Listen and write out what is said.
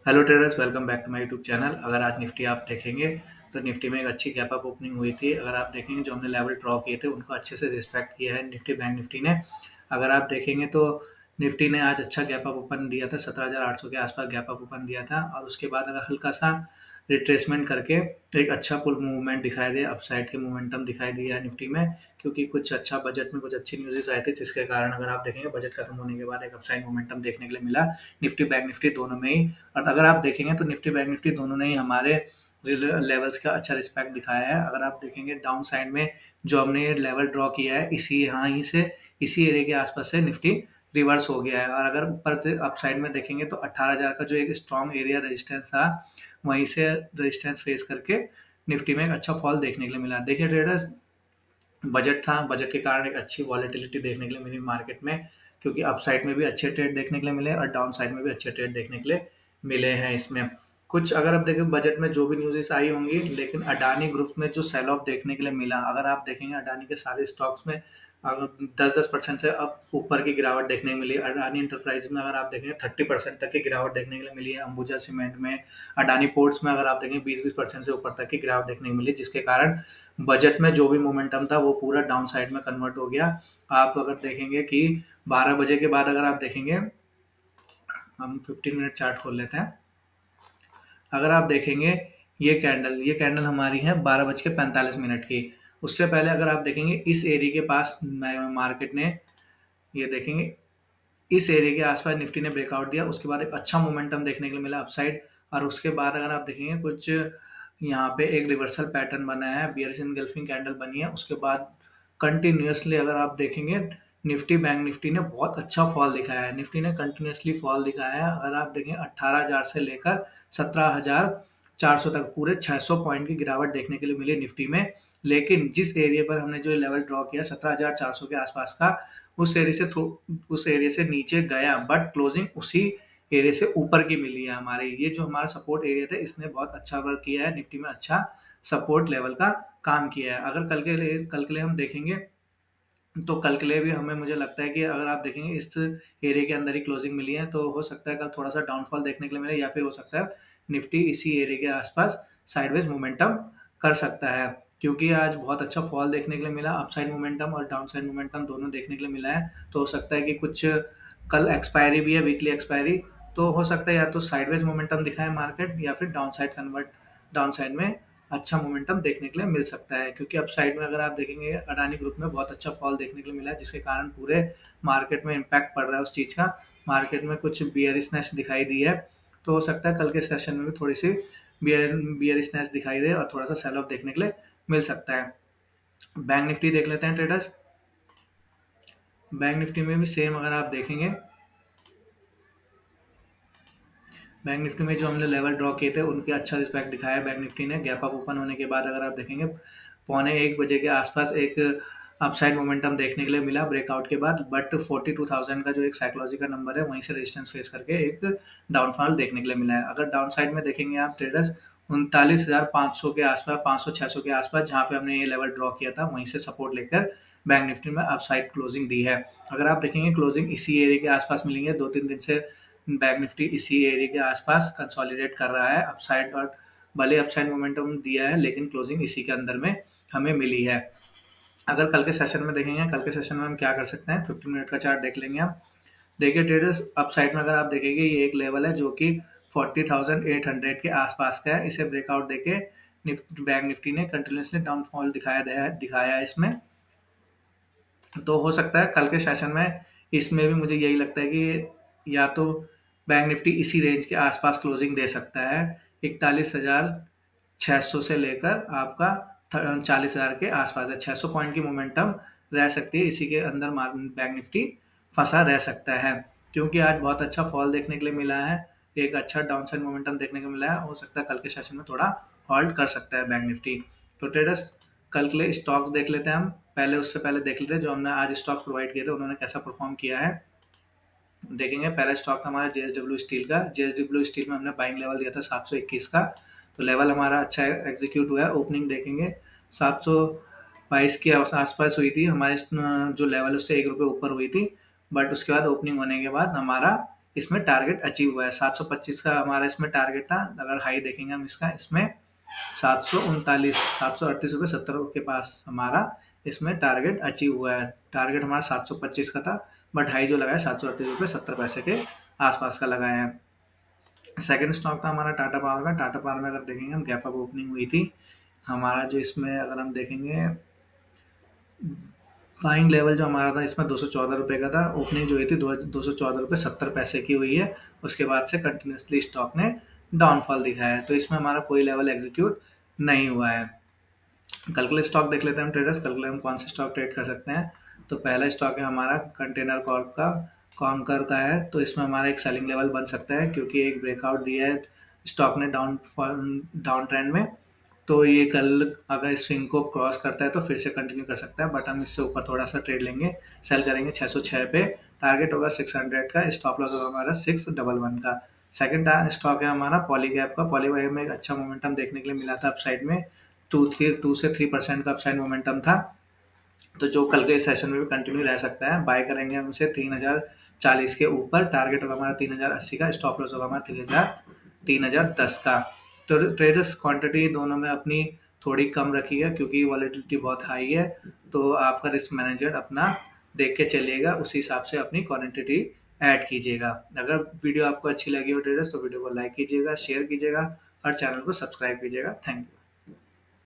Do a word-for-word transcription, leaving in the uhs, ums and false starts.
Hello traders, welcome back to my YouTube channel. अगर आज Nifty आप देखेंगे तो निफ्टी में एक अच्छी गैप अप ओपनिंग हुई थी। अगर आप देखेंगे जो हमने लेवल ड्रॉ किए थे उनको अच्छे से रिस्पेक्ट किया है निफ्टी बैंक निफ्टी ने। अगर आप देखेंगे तो निफ्टी ने आज अच्छा गैप अप ओपन दिया था, सत्रह हज़ार आठ सौ के आसपास गैप अप ओपन दिया था और उसके बाद अगर हल्का सा रिट्रेसमेंट करके एक अच्छा पुल मूवमेंट दिखाई दिया, अपसाइड के मोमेंटम दिखाई दिया है निफ्टी में, क्योंकि कुछ अच्छा बजट में कुछ अच्छी न्यूज़ आए थे जिसके कारण अगर आप देखेंगे बजट खत्म होने के बाद एक अपसाइड मोमेंटम देखने के लिए मिला निफ्टी बैंक निफ्टी दोनों में ही। और अगर आप देखेंगे तो निफ्टी बैंक निफ्टी दोनों ने ही हमारे लेवल्स का अच्छा रिस्पेक्ट दिखाया है। अगर आप देखेंगे डाउन साइड में जो हमने लेवल ड्रॉ किया है इसी यहाँ ही से इसी एरिया के आसपास से निफ्टी रिवर्स हो गया है। और अगर ऊपर से अप साइड में देखेंगे तो अठारह हज़ार का जो एक स्ट्रॉन्ग एरिया रेजिस्टेंस था वहीं से रेजिस्टेंस फेस करके निफ्टी में एक अच्छा फॉल देखने के लिए मिला। देखिए ट्रेडर्स, बजट था, बजट के कारण एक अच्छी वॉलेटिलिटी देखने के लिए मिली मार्केट में, क्योंकि अप साइड में भी अच्छे ट्रेड देखने के लिए मिले और डाउन साइड में भी अच्छे ट्रेड देखने के लिए मिले हैं। इसमें कुछ अगर आप देखें बजट में जो भी न्यूज़ आई होंगी, लेकिन अडानी ग्रुप में जो सेल ऑफ देखने के लिए मिला, अगर आप देखेंगे अडानी के सारे स्टॉक्स में अगर दस दस परसेंट से अब ऊपर की गिरावट देखने को मिली। अडानी इंटरप्राइज में अगर आप देखेंगे थर्टी परसेंट तक की गिरावट देखने के लिए मिली है। अंबुजा सीमेंट में, अडानी पोर्ट्स में अगर आप देखेंगे बीस बीस परसेंट से ऊपर तक की गिरावट देखने को मिली, जिसके कारण बजट में जो भी मोमेंटम था वो पूरा डाउन साइड में कन्वर्ट हो गया। आप अगर देखेंगे कि बारह बजे के बाद अगर आप देखेंगे, हम फिफ्टीन मिनट चार्ट खोल लेते हैं। अगर आप देखेंगे ये कैंडल ये कैंडल हमारी है बारह बज के पैंतालीस मिनट की। उससे पहले अगर आप देखेंगे इस एरिया के पास मार्केट ने, ये देखेंगे इस एरिया के आसपास निफ्टी ने ब्रेकआउट दिया, उसके बाद एक अच्छा मोमेंटम देखने के लिए मिला अपसाइड। और उसके बाद अगर आप देखेंगे कुछ यहाँ पे एक रिवर्सल पैटर्न बना है, बियरिश एनगल्फिंग कैंडल बनी है। उसके बाद कंटिन्यूसली अगर आप देखेंगे निफ्टी बैंक निफ्टी ने बहुत अच्छा फॉल दिखाया है। निफ्टी ने कंटिन्यूसली फॉल दिखाया है। अगर आप देखें अट्ठारह हज़ार से लेकर सत्रह हज़ार चार सौ तक पूरे छह सौ पॉइंट की गिरावट देखने के लिए मिली निफ्टी में। लेकिन जिस एरिया पर हमने जो लेवल ड्रॉ किया सत्रह हज़ार चार सौ के आसपास का, उस एरिया से उस एरिया से नीचे गया, बट क्लोजिंग उसी एरिया से ऊपर की मिली है हमारे। ये जो हमारा सपोर्ट एरिया था इसने बहुत अच्छा वर्क किया है, निफ्टी में अच्छा सपोर्ट लेवल का काम किया है। अगर कल के लिए कल के लिए हम देखेंगे तो कल के लिए भी हमें मुझे लगता है कि अगर आप देखेंगे इस एरिया के अंदर ही क्लोजिंग मिली है, तो हो सकता है कल थोड़ा सा डाउनफॉल देखने के लिए मिले, या फिर हो सकता है निफ्टी इसी एरिया के आसपास साइडवेज मोमेंटम कर सकता है, क्योंकि आज बहुत अच्छा फॉल देखने के लिए मिला। अपसाइड मोमेंटम और डाउन साइड मोमेंटम दोनों देखने के लिए मिला है। तो हो सकता है कि कुछ कल एक्सपायरी भी है, वीकली एक्सपायरी, तो हो सकता है या तो साइडवेज मोमेंटम दिखाए मार्केट या फिर down side convert down side में अच्छा मोमेंटम देखने के लिए मिल सकता है। क्योंकि अप साइड में अगर आप देखेंगे अडानी ग्रुप में बहुत अच्छा फॉल देखने के लिए मिला है, जिसके कारण पूरे मार्केट में इम्पैक्ट पड़ रहा है उस चीज़ का। मार्केट में कुछ बियरिशनेस दिखाई दी है, तो हो सकता है कल के सेशन में भी थोड़ी सी बियर बियरिशनेस दिखाई दे और थोड़ा सा सेल ऑफ देखने के लिए मिल सकता है। बैंक निफ्टी देख लेते हैं ट्रेडर्स। बैंक निफ्टी में भी सेम अगर आप देखेंगे, बैंक निफ्टी में जो हमने लेवल ड्रॉ किए थे उनके अच्छा रिस्पेक्ट दिखाया बैंक निफ्टी ने। गैप अप ओपन होने के बाद अगर आप देखेंगे पौने एक बजे के आसपास एक अपसाइड मोमेंटम देखने के लिए मिला ब्रेकआउट के बाद, बट फोर्टी टू थाउजेंड का जो एक साइकोलॉजी का नंबर है वहीं से रेजिस्टेंस फेस करके एक डाउनफॉल देखने के लिए मिला है। अगर डाउन साइड में देखेंगे आप ट्रेडर्स, उनतालीस हज़ार पाँच सौ के आसपास, पाँच सौ छह सौ के आसपास जहाँ पे हमने ये लेवल ड्रॉ किया था वहीं से सपोर्ट लेकर बैंक निफ्टी में अपसाइड क्लोजिंग दी है। अगर आप देखेंगे क्लोजिंग इसी एरिया के आसपास मिलेंगे, दो तीन दिन से बैंक निफ्टी इसी एरिया के आसपास कंसोलिडेट कर रहा है अपसाइड, और भले अपसाइड मोमेंटम दिया है लेकिन क्लोजिंग इसी के अंदर में हमें मिली है। अगर कल के सेशन में देखेंगे, कल के सेशन में हम क्या कर सकते हैं, फिफ्टीन मिनट का चार्ट देख लेंगे हम। देखिए ट्रेडर्स, अपसाइड में अगर आप देखेंगे ये एक लेवल है जो कि फोर्टी थाउजेंड एट हंड्रेड के आसपास का है। इसे ब्रेकआउट देके निफ्टी बैंक निफ्टी ने कंटिन्यूसली डाउनफॉल दिखाया है दिखाया है इसमें। तो हो सकता है कल के सेशन में इसमें भी मुझे यही लगता है कि या तो बैंक निफ्टी इसी रेंज के आसपास क्लोजिंग दे सकता है, इकतालीस हज़ार छह सौ से लेकर आपका चालीस हज़ार के आसपास है। छह सौ पॉइंट की मोमेंटम रह सकती है, इसी के अंदर बैंक निफ्टी फंसा रह सकता है, क्योंकि आज बहुत अच्छा फॉल देखने के लिए मिला है, एक अच्छा डाउन साइड मोमेंटम देखने को मिला है। हो सकता है कल के सेशन में थोड़ा हॉल्ट कर सकता है बैंक निफ्टी। तो ट्रेडर्स, कल के लिए स्टॉक्स देख लेते हैं हम। पहले उससे पहले देख लेते हैं जो हमने आज स्टॉक्स प्रोवाइड किए थे उन्होंने कैसा परफॉर्म किया है। देखेंगे पहला स्टॉक था हमारा जेएसडब्ल्यू स्टील का। जेएसडब्ल्यू स्टील में हमने बाइंग लेवल दिया था सात सौ इक्कीस का, तो लेवल हमारा अच्छा एग्जीक्यूट हुआ है। ओपनिंग देखेंगे सात सौ बाईस के आसपास हुई थी हमारे, जो लेवल उससे एक रुपये ऊपर हुई थी, बट उसके बाद ओपनिंग होने के बाद हमारा इसमें टारगेट अचीव हुआ है। सात सौ पच्चीस का हमारा इसमें टारगेट था, अगर हाई देखेंगे हम इसका, इसमें सात सौ उनतालीस सात सौ अड़तीस रुपये सत्तर के पास हमारा इसमें टारगेट अचीव हुआ है। टारगेट हमारा सात सौ पच्चीस का था, बट हाई जो लगाया सात सौ अड़तीस रुपये सत्तर पैसे के आसपास का लगाया है। सेकंड स्टॉक था हमारा टाटा पावर का। टाटा पावर में अगर देखेंगे हम, गैप अप ओपनिंग हुई थी हमारा, जो इसमें अगर हम देखेंगे बाइंग लेवल जो हमारा था इसमें दो सौ चौदह रुपये का था। ओपनिंग जो हुई थी दो सौ चौदह रुपये सत्तर पैसे की हुई है। उसके बाद से कंटिन्यूसली स्टॉक ने डाउनफॉल दिखाया है, तो इसमें हमारा कोई लेवल एग्जीक्यूट नहीं हुआ है। कल के लिए स्टॉक देख लेते हैं हम ट्रेडर्स, कल के लिए हम कौन से स्टॉक ट्रेड कर सकते हैं। तो पहला स्टॉक है हमारा कंटेनर कॉर्प का, कॉन्कर का है। तो इसमें हमारा एक सेलिंग लेवल बन सकता है, क्योंकि एक ब्रेकआउट दिया है स्टॉक ने डाउन डाउन ट्रेंड में, तो ये कल अगर इस स्विंग को क्रॉस करता है तो फिर से कंटिन्यू कर सकता है, बट हम इससे ऊपर थोड़ा सा ट्रेड लेंगे, सेल करेंगे छह सौ छह पे। टारगेट होगा छह सौ का, स्टॉप लॉस होगा हमारा छह सौ इलेवन का। सेकंड स्टॉक है हमारा पॉलीगैप का। पॉलीगैप में एक अच्छा मोमेंटम देखने के लिए मिला था अपसाइड में, टू थ्री टू से थ्री परसेंट का अपसाइड मोमेंटम था, तो जो कल के सेशन में भी कंटिन्यू रह सकता है। बाय करेंगे हम उसे तीन हजार चालीस के ऊपर। टारगेट होगा हमारा तीन हजार अस्सी का, स्टॉप लॉस होगा हमारा तीन हजार तीन हजार दस का। तो ट्रेडर्स क्वांटिटी दोनों में अपनी थोड़ी कम रखी है, क्योंकि वॉलेटिलिटी बहुत हाई है, तो आपका रिस्क मैनेजर अपना देख के चलिएगा, उसी हिसाब से अपनी क्वांटिटी ऐड कीजिएगा। अगर वीडियो आपको अच्छी लगी हो ट्रेडर्स, तो वीडियो को लाइक कीजिएगा, शेयर कीजिएगा और चैनल को सब्सक्राइब कीजिएगा। Thank you.